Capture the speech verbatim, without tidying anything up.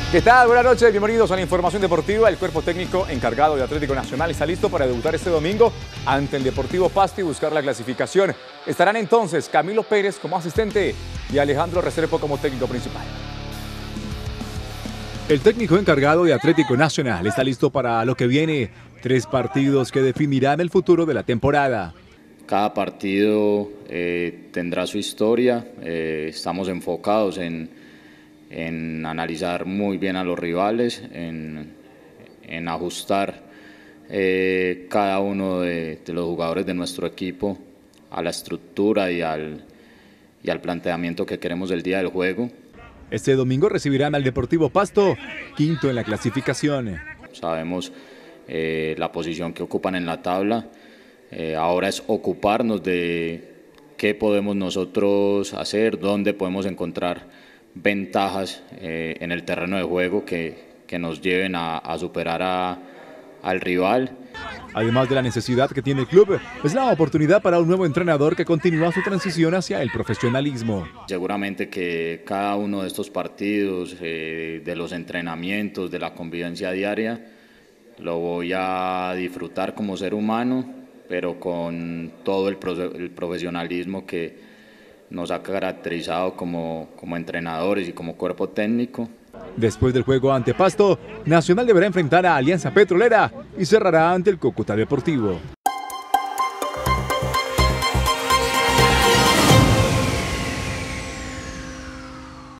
¿Qué tal? Buenas noches, bienvenidos a la información deportiva. El cuerpo técnico encargado de Atlético Nacional está listo para debutar este domingo ante el Deportivo Pasto y buscar la clasificación. Estarán entonces Camilo Pérez como asistente y Alejandro Restrepo como técnico principal. El técnico encargado de Atlético Nacional está listo para lo que viene. Tres partidos que definirán el futuro de la temporada. Cada partido eh, tendrá su historia. Eh, estamos enfocados en... en analizar muy bien a los rivales, en, en ajustar eh, cada uno de, de los jugadores de nuestro equipo a la estructura y al, y al planteamiento que queremos del día del juego. Este domingo recibirán al Deportivo Pasto, quinto en la clasificación. Sabemos eh, la posición que ocupan en la tabla, eh, ahora es ocuparnos de qué podemos nosotros hacer, dónde podemos encontrar ventajas eh, en el terreno de juego que, que nos lleven a, a superar a, al rival. Además de la necesidad que tiene el club, es la oportunidad para un nuevo entrenador que continúa su transición hacia el profesionalismo. Seguramente que cada uno de estos partidos, eh, de los entrenamientos, de la convivencia diaria, lo voy a disfrutar como ser humano, pero con todo el, el profesionalismo que nos ha caracterizado como, como entrenadores y como cuerpo técnico. Después del juego ante Pasto, Nacional deberá enfrentar a Alianza Petrolera y cerrará ante el Cúcuta Deportivo.